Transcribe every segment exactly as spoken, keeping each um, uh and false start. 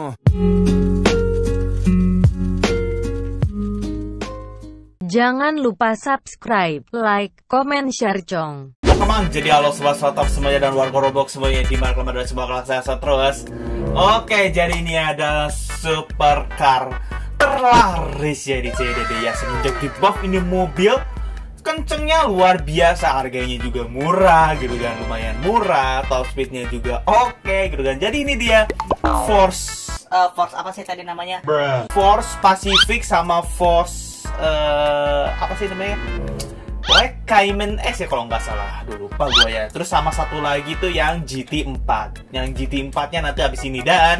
Jangan lupa subscribe, like, comment, share, cong. Emang jadi halo sobat sobat semuanya dan warga Roblox semuanya di mana kalian dan semoga kalian sehat terus. Oke, jadi ini adalah supercar terlaris ya di C D D ya. Semenjak di buff ini mobil kencengnya luar biasa, harganya juga murah gitu kan, lumayan murah, top speednya juga oke gitu kan. Jadi ini dia Force uh, Force apa sih tadi namanya? Bruh. Force Pacific sama Force uh, apa sih namanya? Pokoknya Cayman S ya kalau nggak salah, aduh lupa gue ya. Terus sama satu lagi tuh yang G T empat. Yang G T empat-nya nanti habis ini dan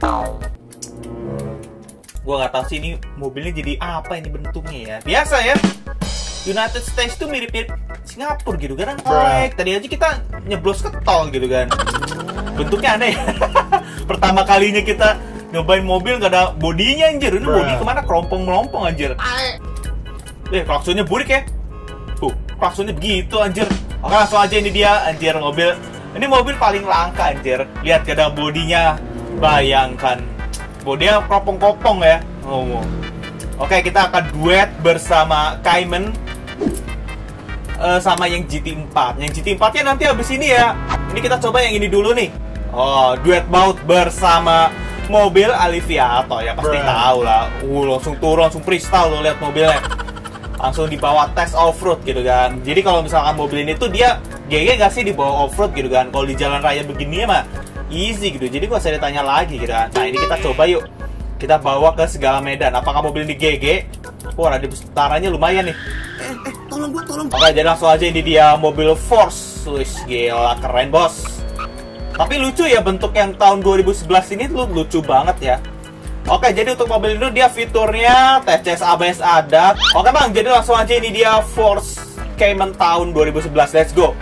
gue nggak tahu sih ini mobilnya jadi apa ini bentuknya ya. Biasa ya, United States tuh mirip-mirip Singapura gitu kan. Like, tadi aja kita nyeblos ke tol gitu kan. Bentuknya aneh. Pertama kalinya kita nyobain mobil gak ada bodinya anjir. Ini bodi kemana? Kerompong-melompong anjir. Eh, klaksonnya burik ya. Tuh, klaksonnya begitu anjir. Oke, langsung aja ini dia anjir mobil. Ini mobil paling langka anjir. Lihat gak ada bodinya. Bayangkan. Bodinya kopong-kopong ya. Oh. Oke, kita akan duet bersama Cayman uh, sama yang G T empat. Yang G T empat-nya nanti habis ini ya. Ini kita coba yang ini dulu nih. Oh, duet maut bersama mobil Aliviato ya, pasti Bruh. Tahu lah. Uh, langsung turun, langsung freestyle lo lihat mobilnya. Langsung dibawa tes off-road gitu kan. Jadi kalau misalkan mobil ini tuh dia G G gak sih dibawa off-road gitu kan. Kalau di jalan raya begini mah easy gitu. Jadi gak usah ditanya lagi gitu kan. Nah, ini kita coba yuk. Kita bawa ke segala medan. Apakah mobil ini G G? Wah, radius putaranya lumayan nih. Eh, eh, tolong gua, tolong. Oke, jadi langsung aja ini dia mobil Force. Wih, gila, keren bos. Tapi lucu ya bentuk yang tahun dua ribu sebelas ini tuh lucu banget ya. Oke, jadi untuk mobil ini dia fiturnya T C S A B S ada. Oke bang, jadi langsung aja ini dia Force Cayman tahun dua ribu sebelas. Let's go.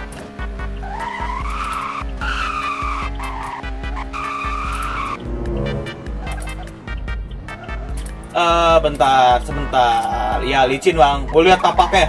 Eh, uh, bentar, sebentar. Ya, licin bang. Gue lihat tapaknya.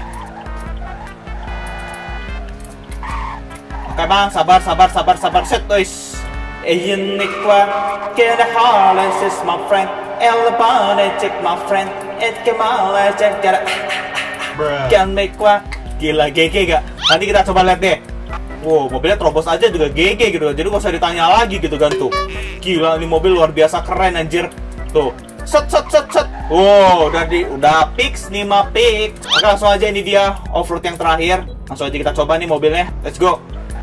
Oke bang, sabar, sabar, sabar, sabar. Set, guys. Uniqua, get a harness, is my friend. Elabane, check my friend. It kemala, check get a. Can make what? Gila, G G gak? Nanti kita coba lihat deh. Wow, mobilnya terobos aja juga G G gitu. Jadi gak usah ditanya lagi gitu kan tuh. Gila, ini mobil luar biasa keren anjir. Tuh. Set set set set. Wow, udah di udah fix nih mah fix. Oke, langsung aja ini dia off-road yang terakhir. Langsung aja kita coba nih mobilnya. Let's go.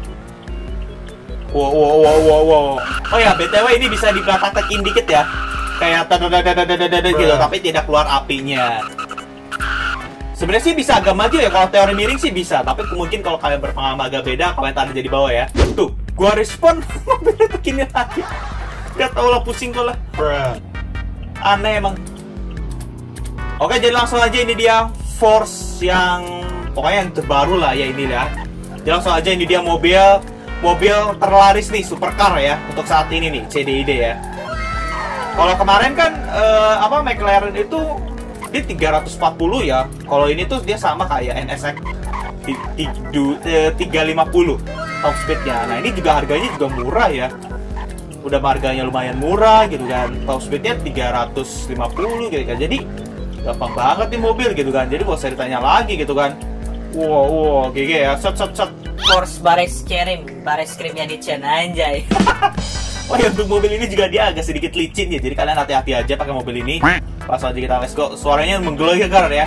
Wow wow wow wow wow. Oh ya, B T W ini bisa dipraktekin dikit ya. Kayak dadadadadadadada gitu, tapi tidak keluar apinya. Sebenarnya sih bisa agak maju ya, kalau teori miring sih bisa. Tapi mungkin kalau kalian berpengalaman agak beda, komentar aja di bawah ya. Tuh, gua respon mobilnya begini lagi. Gak tau lah, pusing gua lah. Aneh emang. Oke, jadi langsung aja ini dia Force yang pokoknya yang terbaru lah ya ini ya. Jadi langsung aja ini dia mobil mobil terlaris nih, supercar ya untuk saat ini nih, C D I D ya. Kalau kemarin kan eh, apa McLaren itu di tiga ratus empat puluh ya. Kalau ini tuh dia sama kayak N S X di tiga lima puluh top speednya. Nah, ini juga harganya juga murah ya. Udah harganya lumayan murah gitu kan. Top speednya tiga ratus lima puluh gitu kan. Jadi gampang banget nih mobil gitu kan. Jadi gak usah ditanya lagi gitu kan. Wow, wow, G G ya. Set set set. Force baris krim, baris krimnya di Chen anjay. Oh ya, untuk mobil ini juga dia agak sedikit licin ya. Jadi kalian hati-hati aja pakai mobil ini. Langsung aja kita let's go. Suaranya menggelegar ya.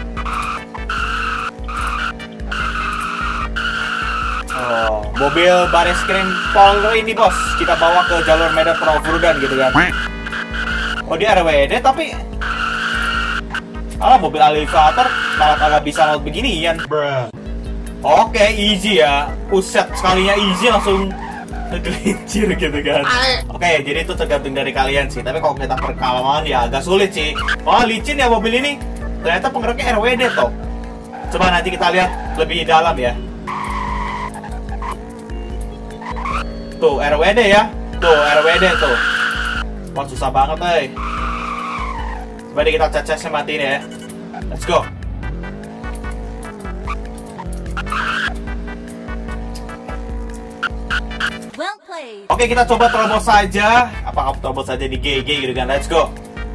Oh, mobil baris krim Polri ini bos, kita bawa ke jalur Medan Perofudan gitu kan. Oh, dia R W D tapi alah, mobil Aliviator malah kagak bisa laut beginian. Oke, easy ya. Uset, sekalinya easy langsung ngegelincir gitu kan. Oke, jadi itu tergantung dari kalian sih. Tapi kalau kita perkalaman ya agak sulit sih. Oh, licin ya mobil ini. Ternyata penggeraknya R W D toh. Coba nanti kita lihat lebih dalam ya. Tuh, R W D ya. Tuh, R W D tuh. Wah, susah banget, eh. Coba deh kita cacasnya matiin ya. Let's go. Well played. Oke, kita coba terobos saja. Apa kamu terobos saja di G G gitu kan? Let's go.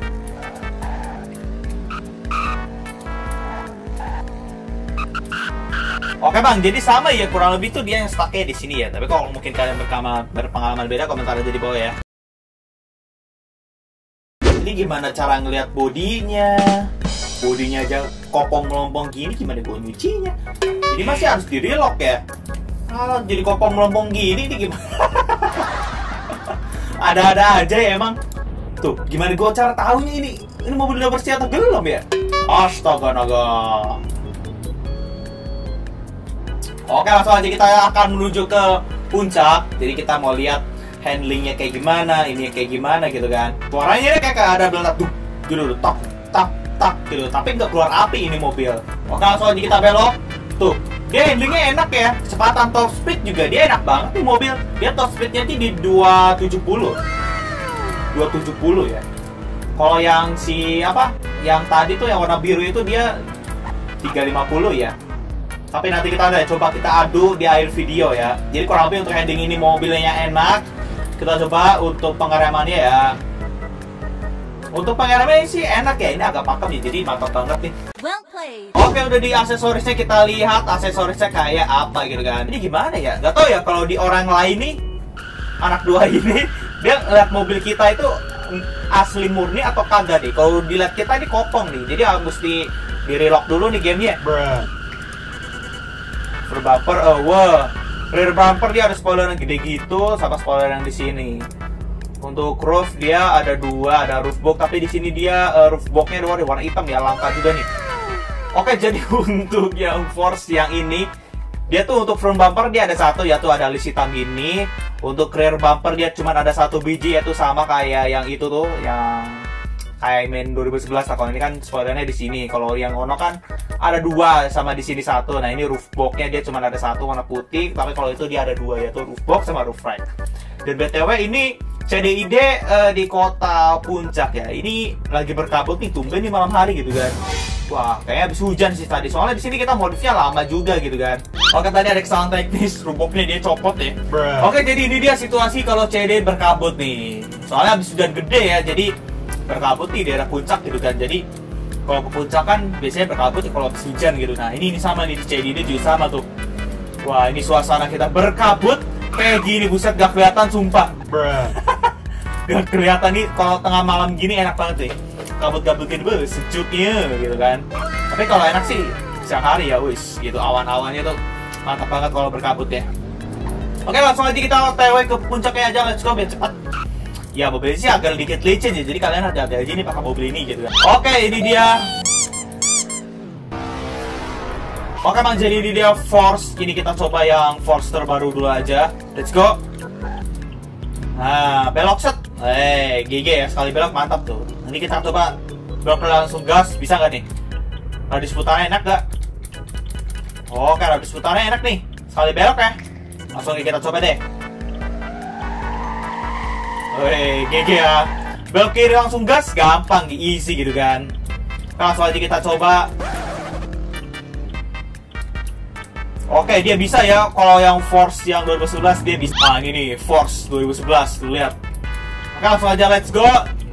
Oke bang, jadi sama ya, kurang lebih tuh dia yang stucknya di sini ya. Tapi kalau mungkin kalian berpengalaman, berpengalaman beda, komentar aja di bawah ya. Ini gimana cara ngelihat bodinya? Bodinya aja kopong melompong gini, gimana gue nyucinya? Jadi masih harus di relock ya. Ah, jadi kopong melompong gini, ini gimana? Ada-ada aja ya emang. Tuh, gimana gue cara tahunya ini? Ini mobil udah bersih atau belum ya? Astaga naga. Oke, langsung aja kita akan menuju ke puncak. Jadi kita mau lihat handlingnya kayak gimana, ini kayak gimana gitu kan. Suaranya kayak ada beledak tuh, gitu, tak, tak, tak, gitu. Tapi nggak keluar api ini mobil. Oke, langsung aja kita belok. Tuh, dia handlingnya enak ya. Kecepatan top speed juga dia enak banget nih mobil. Dia top speednya sih di dua tujuh nol, dua tujuh nol ya. Kalau yang si apa, yang tadi tuh yang warna biru itu dia tiga lima nol ya. Tapi nanti kita udah coba kita adu di akhir video ya. Jadi kurang lebih untuk handling ini mobilnya enak. Kita coba untuk pengeremannya ya. Untuk pengeremannya sih enak ya. Ini agak pakem ya, jadi mantap banget nih. Well played. Oke, udah di aksesorisnya kita lihat aksesorisnya kayak apa gitu kan. Ini gimana ya? Gak tau ya kalau di orang lain nih, anak dua ini dia lihat mobil kita itu asli murni atau kagak nih. Kalau dilihat kita ini kopong nih. Jadi mesti di relock dulu nih gamenya. Bruh. Rear bumper, oh wow, rear bumper dia ada spoiler yang gede gitu, sama spoiler yang di sini. Untuk roof dia ada dua, ada roof box, tapi di sini dia uh, roof boxnya dua, warna hitam ya, langka juga nih. Oke, jadi untuk yang Force yang ini, dia tuh untuk front bumper dia ada satu, yaitu ada list hitam gini. Untuk rear bumper dia cuma ada satu biji, yaitu sama kayak yang itu tuh, yang kayak main dua ribu sebelas. Kalau ini kan spoilernya di sini. Kalau yang Ono kan ada dua sama di sini satu. Nah ini roof boxnya dia cuma ada satu warna putih. Tapi kalau itu dia ada dua, yaitu roof box sama roof rack. Dan B T W ini C D I D uh, di kota Puncak ya. Ini lagi berkabut nih, tumben nih malam hari gitu kan. Wah, kayaknya habis hujan sih tadi. Soalnya di sini kita modifnya lama juga gitu kan. Oke, tadi ada kesalahan teknis, roof boxnya dia copot ya. Bruh. Oke, jadi ini dia situasi kalau C D I berkabut nih. Soalnya habis hujan gede ya, jadi berkabut di daerah puncak gitu kan. Jadi kalau ke puncak kan biasanya berkabut ya kalau habis hujan gitu. Nah ini, ini sama nih di C D I D juga sama tuh. Wah, ini suasana kita berkabut kayak gini, buset gak kelihatan sumpah. Gak kelihatan nih kalau tengah malam gini, enak banget nih. Kabut-kabut gini, beuh, sejuknya gitu kan. Tapi kalau enak sih siang hari ya, wis gitu, awan-awannya tuh mantap banget kalau berkabut ya. Oke, langsung aja kita O T W ke puncaknya aja, let's go biar cepat. Ya mobil ini sih agak dikit licin ya, jadi kalian hati-hati aja nih pakai mobil ini gitu kan. Oke, ini dia. Oke bang, jadi ini dia Force. Ini kita coba yang Force terbaru dulu aja. Let's go. Nah, belok set. Eh, G G ya, sekali belok mantap tuh. Ini kita coba belok langsung gas, bisa nggak nih? Radius putarnya enak nggak? Oke, radius putarnya enak nih. Sekali belok ya. Langsung kita coba deh. Wih, G G ya. Belok kiri langsung gas, gampang, easy gitu kan. Langsung aja kita coba. Oke, dia bisa ya. Kalau yang Force yang dua ribu sebelas dia bisa. Ah, ini nih, Force dua ribu sebelas, tuh lihat. Oke, langsung aja let's go.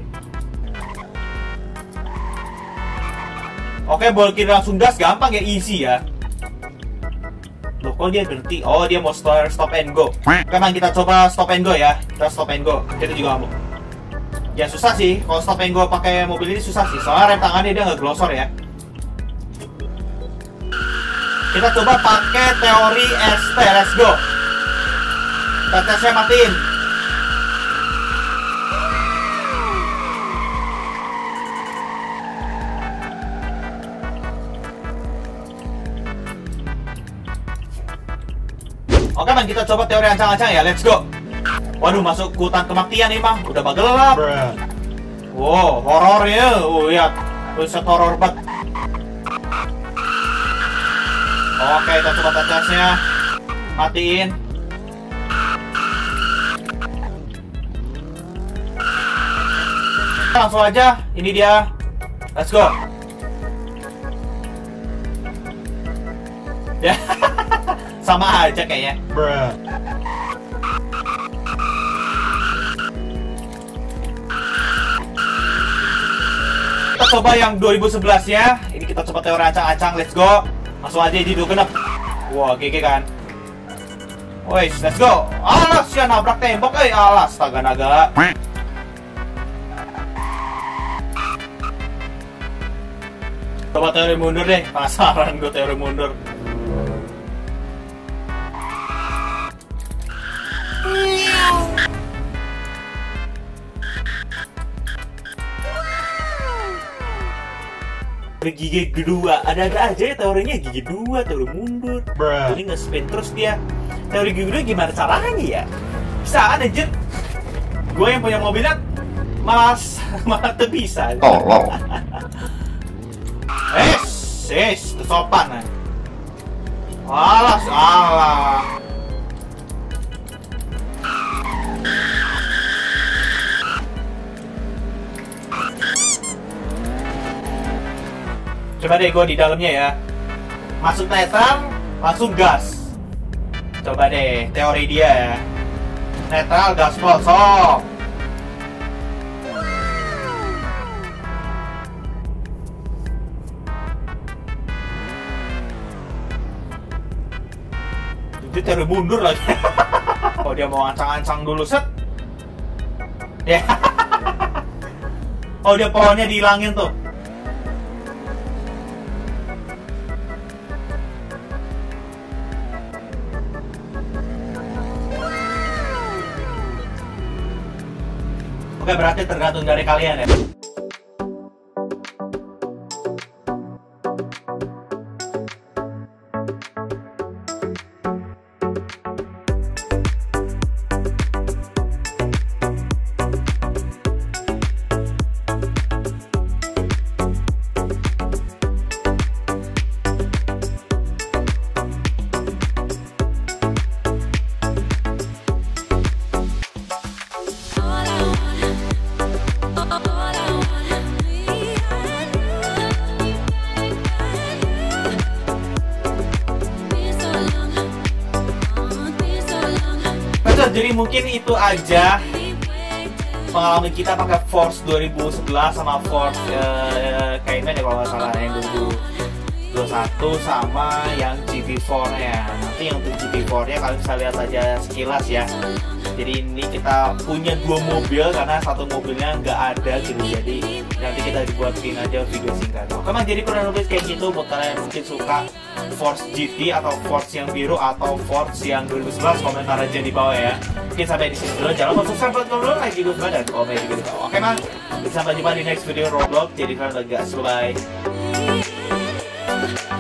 Oke, belok kiri langsung gas, gampang ya, easy ya. Loh, kok dia berhenti? Oh, dia mau stop, stop and go. Memang kita coba stop and go ya. Kita stop and go. Kita juga mau. Ya susah sih. Kalau stop and go pakai mobil ini susah sih. Soalnya rem tangannya dia nggak glosor ya. Kita coba pakai teori S T. Let's go. T T C matiin. Oke bang, kita coba teori ancang-ancang ya, let's go. Waduh, masuk hutan kematian nih bang, udah gelap. Wow, horornya, oh lihat, buset horor banget. Oke, kita coba touch-nya, matiin. Langsung aja, ini dia, let's go. Ya. Sama aja kayaknya. Bruh. kita coba yang dua ribu sebelas ya. Ini kita coba teori acang-acang, let's go. Langsung aja jadi dua genap. Wah, G G kan. Wes, let's go. Alas, ya nabrak tembok, eh alas, astaga naga. Coba teori mundur deh, penasaran gue teori mundur. Gigi kedua, ada-ada aja ya teorinya gigi dua, teori mundur. Bruh. Jadi nggak spin terus dia. Teori gigi dua gimana caranya ya? Bisa aja. Gue yang punya mobilnya malas malah tuh bisa. Tolong. Es, es, kesopan. Alas, alah. Coba deh gue di dalamnya ya. Masuk netral, langsung gas. Coba deh teori dia ya. Netral, gaspol, sok. Itu teori mundur lagi. Oh dia mau ancang-ancang dulu set. Ya. Oh dia pohonnya dihilangin tuh. Oke, berarti tergantung dari kalian ya. Jadi mungkin itu aja pengalaman kita pakai Force dua ribu sebelas sama Force uh, Cayman ya kalau nggak salah, yang dua ribu dua puluh satu sama yang G T empat nya. Nanti yang untuk G T empat nya kalian bisa lihat aja sekilas ya. Jadi ini kita punya dua mobil karena satu mobilnya nggak ada gitu, jadi nanti kita dibuatin aja video singkat. Oke, memang jadi kurang lebih kayak gitu buat kalian yang mungkin suka Force G T atau Force yang biru atau Force yang dua ribu sebelas, komentar aja di bawah ya. Mungkin sampai di sini dulu, jangan lupa subscribe buat ngobrol, like juga dan komen juga di bawah. Oke man, sampai jumpa di next video Roblox. Jadi kalian gas, bye.